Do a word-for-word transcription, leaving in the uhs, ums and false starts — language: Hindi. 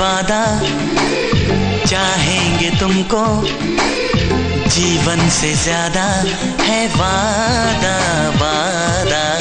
वादा, चाहेंगे तुमको जीवन से ज्यादा है वादा वादा।